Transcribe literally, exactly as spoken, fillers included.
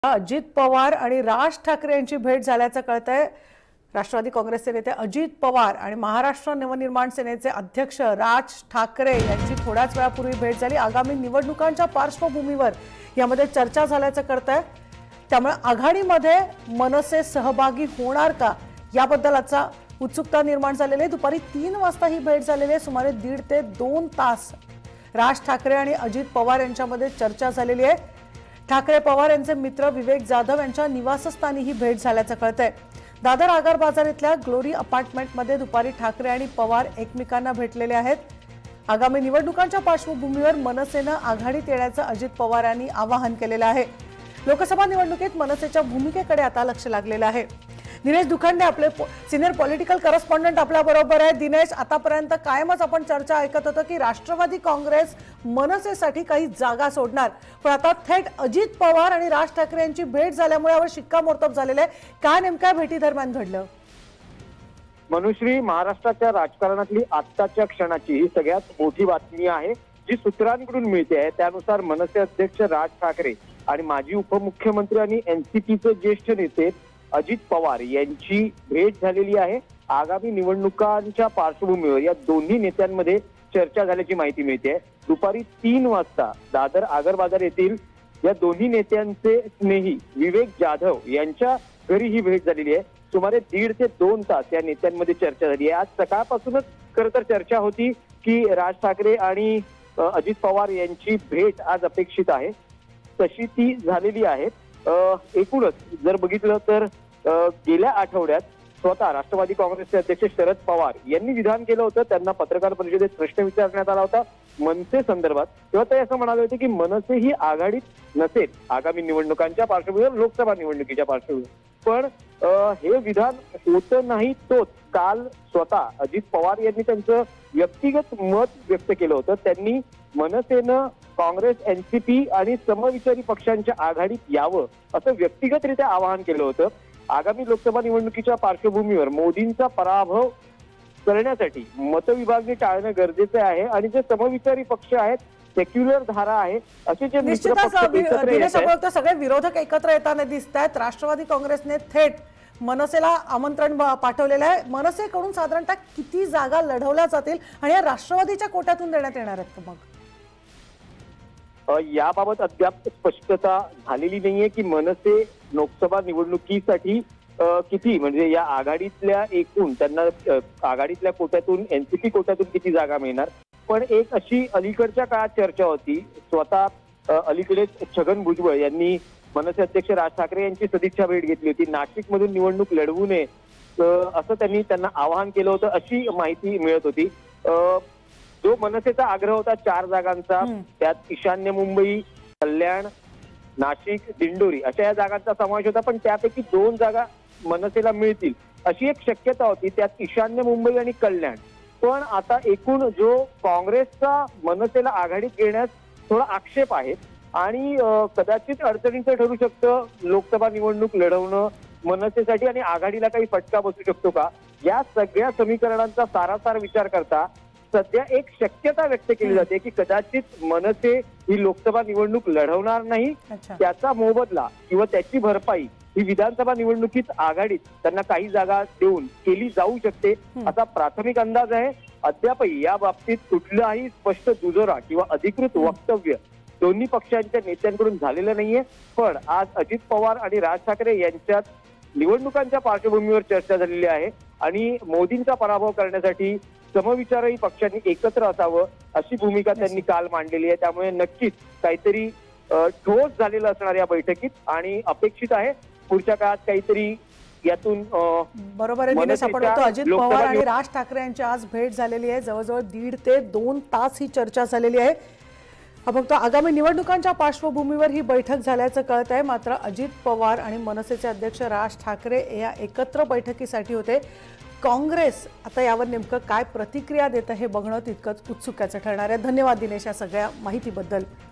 अजित पवार आणि राज ठाकरे यांची भेट झाल्याचं कळतंय। राष्ट्रवादी काँग्रेसचे नेते अजित पवार आणि महाराष्ट्र नवनिर्माण सेनेचे अध्यक्ष राज ठाकरे यांची थोड्याच वेळापूर्वी भेट झाली। आगामी निवडणुकांच्या पार्श्वभूमीवर यामध्ये चर्चा झाल्याचं कळतंय। त्यामुळे आघाडीमध्ये मनसे सहभागी होणार का याबद्दल आता उत्सुकता निर्माण झालेली आहे। दुपारी तीन वाजता ही भेट झालेली आहे। सुमारे दीड ते दोन तास राज ठाकरे आणि अजित पवार यांच्यामध्ये चर्चा झालेली आहे। ठाकरे पवार यांचे मित्र विवेक जाधव यांच्या निवासस्थानी ही भेट झाल्याचं कळतंय। दादर आगार बाजार इथल्या ग्लोरी अपार्टमेंटमध्ये दुपारी ठाकरे आणि पवार एकमेकांना भेटलेले आहेत। आगामी निवडणुकांच्या पार्श्वभूमीवर मनसेनं आघाडीत येण्याचं अजित पवार यांनी आवाहन केलेलं आहे। लोकसभा निवडणुकीत मनसेच्या भूमिकेकडे आता लक्ष लागलेलं आहे। दिनेश दुखंडे आपले सिनियर पॉलिटिकल करस्पॉन्डंट आपल्या बरोबर आहे। दिनेश, आतापर्यंत कायमच आपण चर्चा ऐकत होतो की राष्ट्रवादी काँग्रेस मनसेसाठी काही जागा सोडणार, पण आता थेट अजित पवार आणि राज ठाकरे यांची भेट झाल्यामुळे यावर शिक्कामोर्तब झालेलं आहे। काय नेमक्या भेटी दरम्यान घडलं? मनुश्री, महाराष्ट्राच्या राजकारणातली आत्ताच्या क्षणाची ही सगळ्यात मोठी बातमी आहे जी सूत्रांकडून मिळते आहे। त्यानुसार मनसे अध्यक्ष राज ठाकरे आणि माजी उपमुख्यमंत्री आणि एनसीपीचे ज्येष्ठ नेते अजित पवार यांची भेट झालेली आहे। आगामी निवडणुकांच्या पार्श्वभूमीवर या दोन्ही नेत्यांमध्ये चर्चा झाल्याची माहिती मिळते। दुपारी तीन वाजता दादर आगार बाजार येथील या दोन्ही नेत्यांचे स्नेही विवेक जाधव यांच्या घरी ही भेट झालेली आहे। सुमारे दीड ते दोन तास या नेत्यांमध्ये चर्चा झाली आहे। आज सकाळपासूनच खरं तर चर्चा होती की राज ठाकरे आणि अजित पवार यांची भेट आज अपेक्षित आहे, तशी ती झालेली आहे। एकूणच जर बघितलं तर गेल्या आठवड्यात स्वतः राष्ट्रवादी काँग्रेसचे अध्यक्ष शरद पवार यांनी विधान केलं होतं। त्यांना पत्रकार परिषदेत प्रश्न विचारण्यात आला होता मनसे संदर्भात। तेव्हा ते असं म्हणाले होते की मनसे ही आघाडीत नसेल आगामी निवडणुकांच्या पार्श्वभूमीवर, लोकसभा निवडणुकीच्या पार्श्वभूमीवर। पण हे विधान होतं नाही तोच काल स्वतः अजित पवार यांनी त्यांचं व्यक्तिगत मत व्यक्त केलं होतं। त्यांनी मनसेनं काँग्रेस, एनसीपी आणि समविचारी पक्षांच्या आघाडीत यावं असं व्यक्तिगतरित्या आवाहन केलं होतं। आगामी लोकसभा निवडणुकीच्या पार्श्वभूमीवर मोदींचा पराभव करण्यासाठी मतविभागणी टाळणं गरजेचं आहे आणि जे समविचारी पक्ष आहेत, सेक्युलर धारा आहे, असे जे निश्चितच सगळे विरोधक एकत्र येताना दिसत आहेत। राष्ट्रवादी काँग्रेसने थेट मनसेला आमंत्रण पाठवलेलं आहे। मनसेकडून साधारणतः किती जागा लढवल्या जातील आणि या राष्ट्रवादीच्या कोट्यातून देण्यात येणार आहेत का? मग याबाबत अद्याप स्पष्टता झालेली नाहीये की मनसे लोकसभा निवडणुकीसाठी किती, म्हणजे या आघाडीतल्या एकूण त्यांना आघाडीतल्या कोट्यातून, एनसीपी कोट्यातून किती जागा मिळणार। पण एक अशी अलीकडच्या काळात चर्चा होती, स्वतः अलीकडेच छगन भुजबळ यांनी मनसे अध्यक्ष राज ठाकरे यांची सदिच्छा भेट घेतली होती। नाशिक मधून निवडणूक लढवू नये असं त्यांनी त्यांना आवाहन केलं होतं, अशी माहिती मिळत होती। जो मनसेचा आग्रह होता चार जागांचा, त्यात ईशान्य मुंबई, कल्याण, नाशिक, दिंडोरी अशा या जागांचा समावेश होता। पण त्यापैकी दोन जागा मनसेला मिळतील अशी एक शक्यता होती, त्यात ईशान्य मुंबई आणि कल्याण। पण आता एकूण जो काँग्रेसचा मनसेला आघाडीत घेण्यास थोडा आक्षेप आहे आणि कदाचित अडचणीचं ठरू शकतं लोकसभा निवडणूक लढवणं मनसेसाठी आणि आघाडीला काही फटका बसू शकतो का, या सगळ्या समीकरणांचा सारासार विचार करता सध्या एक शक्यता व्यक्त केली जाते की कदाचित मनसे ही लोकसभा निवडणूक लढवणार नाही, त्याचा मोबदला किंवा त्याची भरपाई ही विधानसभा निवडणुकीत आघाडीत त्यांना काही जागा देऊन केली जाऊ शकते असा प्राथमिक अंदाज आहे। अद्यापही या बाबतीत कुठलाही स्पष्ट दुजोरा किंवा अधिकृत वक्तव्य दोन्ही पक्षांच्या नेत्यांकडून झालेलं नाहीये। पण आज अजित पवार आणि राज ठाकरे यांच्यात निवडणुकांच्या पार्श्वभूमीवर चर्चा झालेली आहे आणि मोदींचा पराभव करण्यासाठी समविचारही पक्षांनी एकत्र असावं अशी भूमिका त्यांनी काल मांडलेली आहे। त्यामुळे नक्कीच काहीतरी ठोस झालेलं असणार या बैठकीत आणि अपेक्षित आहे पुढच्या काळात काहीतरी यातून। बरोबर आहे दिनेश, आपण बघतो अजित पवार आणि राज ठाकरे यांची आज भेट झालेली आहे। जवळजवळ दीड ते दोन तास ही चर्चा झालेली आहे। फक्त आगामी निवडणुकांच्या पार्श्वभूमीवर ही बैठक झाल्याचं कळत आहे। मात्र अजित पवार आणि मनसेचे अध्यक्ष राज ठाकरे या एकत्र बैठकीसाठी होते। काँग्रेस आता यावर नेमकं काय प्रतिक्रिया देतं हे बघणं तितकंच उत्सुकाचं ठरणार आहे। धन्यवाद दिनेश या सगळ्या माहितीबद्दल।